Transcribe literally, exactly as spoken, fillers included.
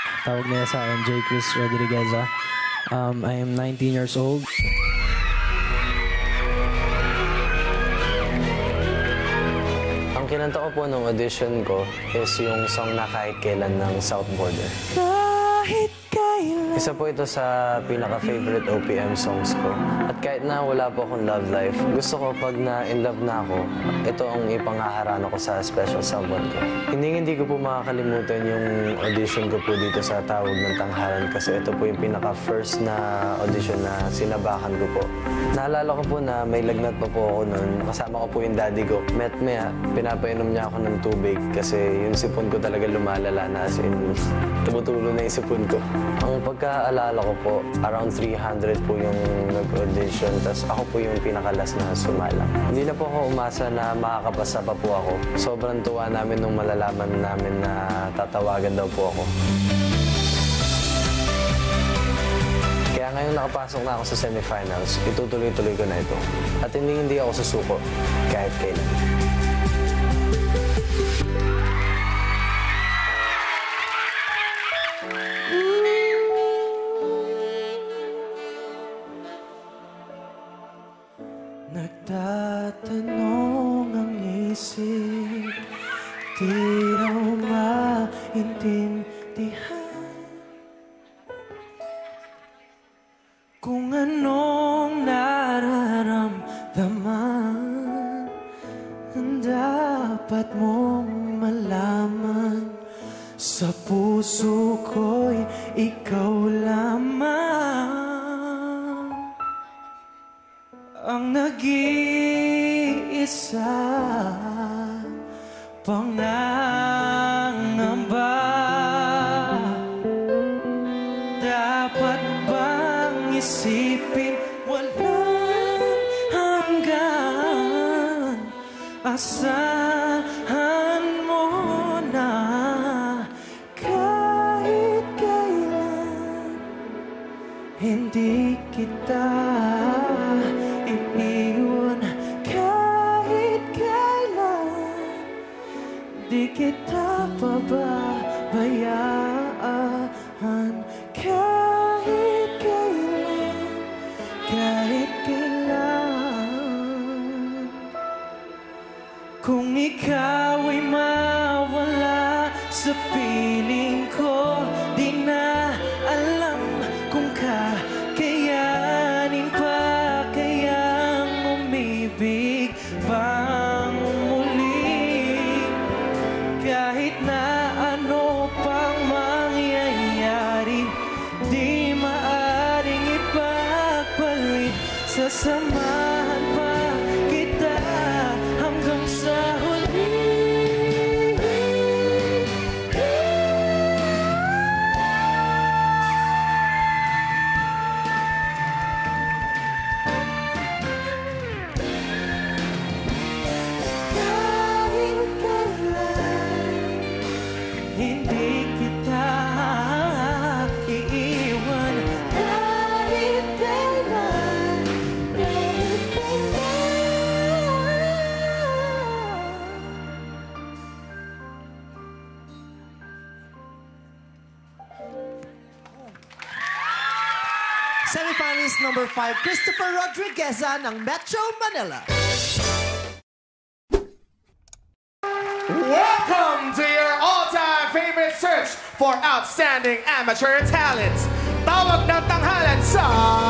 Tawag nila sa akin, J. Chris Rodrigueza. Um, I am nineteen years old. Ang kinanta ko po nung audition ko is yung song na Kahit Kailan ng South Border. Kahit kailan. Isa po ito sa pinaka-favorite O P M songs ko. At kahit na wala po akong love life, gusto ko pag na-in love na ako, ito ang ipangaharana ko sa special someone ko. Hindi hindi ko po makakalimutan yung audition ko po dito sa Tawag ng Tanghalan kasi ito po yung pinaka-first na audition na sinabakan ko po. Naalala ko po na may lagnat pa po ako noon. Kasama ko po yung daddy ko. Met-mea, pinapainom niya ako ng tubig kasi yung sipon ko talaga lumalala na as in tumutulo na yung sipon ko. Ang pagkaalala ko po, around three hundred po yung nag-audition. Tapos ako po yung pinakalas na sumalang. Hindi na po ako umasa na makakapasa pa po ako. Sobrang tuwa namin nung malalaman namin na tatawagan daw po ako. Kaya ngayong nakapasok na ako sa semifinals, itutuloy-tuloy ko na ito. At hindi hindi ako susuko kahit kailan. Nagtatanong ang isip, di raw maintindihan kung anong nararamdaman. Ang dapat mong malaman, sa puso ko'y ikaw lamang ang nag-iisa, pangangamba. Dapat bang isipin walang hanggan? Asahan mo na kahit kailan hindi kita iiwan. Kahit kailan di kita pababayaan. Kahit kailan, kahit kailan. Kung ikaw ay mawala sa piling ko, di na alam kung kakayanin pa kayang umibig pang muli. Kahit na ano pang mangyayari, di maaring ipagpalit. Sasamahan pa kita hanggang sa huli. Kahit kailan hindi kita iiwan. Kahit kailan, kahit kailan. Semifinalist number five, Christopher Rodrigueza ng Metro Manila. Welcome to your all-time favorite search for outstanding amateur talents. Tawag ng Tanghalan sa